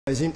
大臣。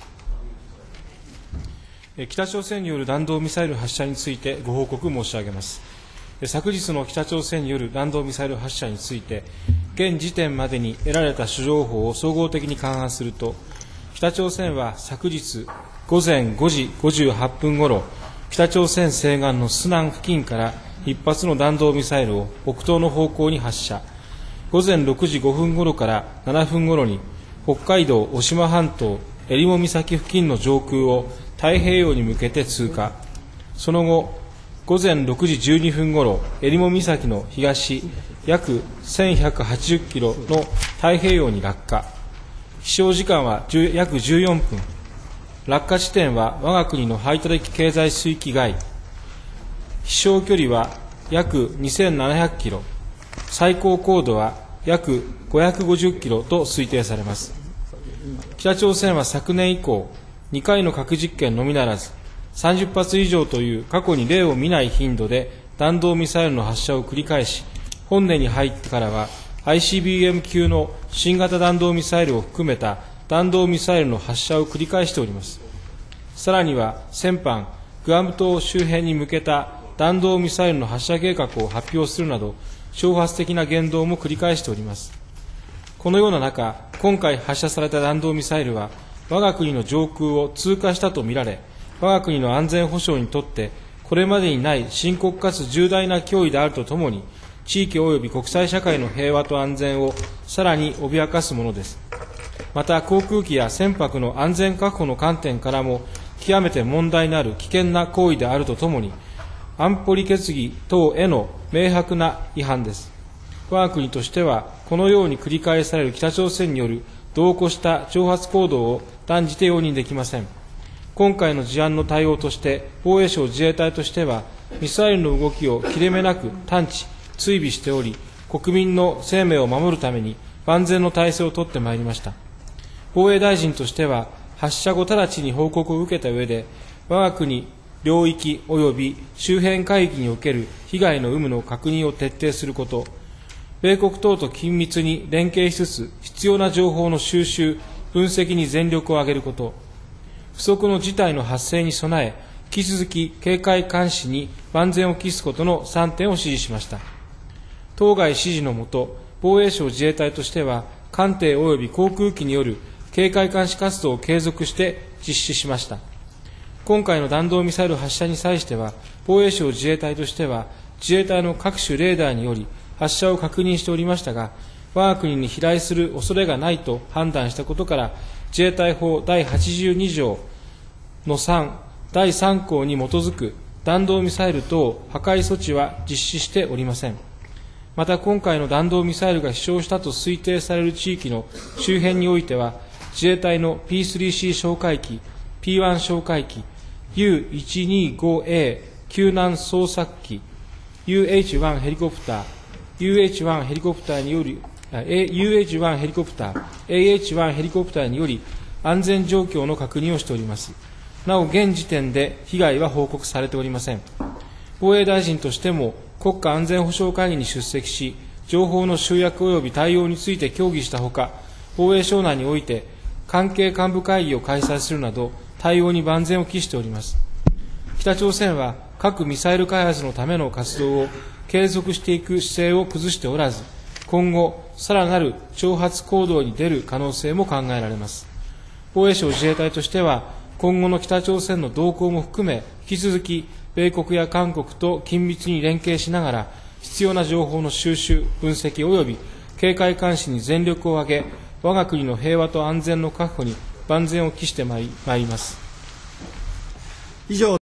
北朝鮮による弾道ミサイル発射についてご報告申し上げます。昨日の北朝鮮による弾道ミサイル発射について、現時点までに得られた主情報を総合的に勘案すると、北朝鮮は昨日午前5時58分ごろ、北朝鮮西岸のスナン付近から1発の弾道ミサイルを北東の方向に発射、午前6時5分ごろから7分ごろに、北海道渡島半島襟裳岬付近の上空を太平洋に向けて通過。その後、午前6時12分ごろ、襟裳岬の東約1180キロの太平洋に落下。飛翔時間は約14分。落下地点は我が国の排他的経済水域外。飛翔距離は約2700キロ。最高高度は約550キロと推定されます。北朝鮮は昨年以降、2回の核実験のみならず、30発以上という過去に例を見ない頻度で弾道ミサイルの発射を繰り返し、本年に入ってからは ICBM 級の新型弾道ミサイルを含めた弾道ミサイルの発射を繰り返しております。さらには先般、グアム島周辺に向けた弾道ミサイルの発射計画を発表するなど、挑発的な言動も繰り返しております。このような中、今回発射された弾道ミサイルは、我が国の上空を通過したとみられ、我が国の安全保障にとって、これまでにない深刻かつ重大な脅威であるとともに、地域及び国際社会の平和と安全をさらに脅かすものです。また、航空機や船舶の安全確保の観点からも、極めて問題のある危険な行為であるとともに、安保理決議等への明白な違反です。我が国としては、このように繰り返される北朝鮮による度を越した挑発行動を断じて容認できません。今回の事案の対応として、防衛省自衛隊としては、ミサイルの動きを切れ目なく探知、追尾しており、国民の生命を守るために万全の体制を取ってまいりました。防衛大臣としては、発射後直ちに報告を受けた上で、我が国領域及び周辺海域における被害の有無の確認を徹底すること、米国等と緊密に連携しつつ、必要な情報の収集、分析に全力を挙げること、不測の事態の発生に備え、引き続き警戒監視に万全を期すことの3点を指示しました。当該指示のもと、防衛省自衛隊としては、艦艇及び航空機による警戒監視活動を継続して実施しました。今回の弾道ミサイル発射に際しては、防衛省自衛隊としては、自衛隊の各種レーダーにより発射を確認しておりましたが、我が国に飛来する恐れがないと判断したことから、自衛隊法第82条の3、第3項に基づく弾道ミサイル等破壊措置は実施しておりません。また今回の弾道ミサイルが飛翔したと推定される地域の周辺においては、自衛隊の P3C 哨戒機、P1 哨戒機、U125A 救難捜索機、UH1 ヘリコプター、UH1 ヘリコプターにより、UH1 ヘリコプター、AH1 ヘリコプターにより安全状況の確認をしております。なお、現時点で被害は報告されておりません。防衛大臣としても国家安全保障会議に出席し、情報の集約及び対応について協議したほか、防衛省内において関係幹部会議を開催するなど、対応に万全を期しております。北朝鮮は核・ミサイル開発のための活動を継続していく姿勢を崩しておらず、今後、さらなる挑発行動に出る可能性も考えられます。防衛省自衛隊としては、今後の北朝鮮の動向も含め、引き続き、米国や韓国と緊密に連携しながら、必要な情報の収集、分析及び警戒監視に全力を挙げ、我が国の平和と安全の確保に万全を期してまいります。 以上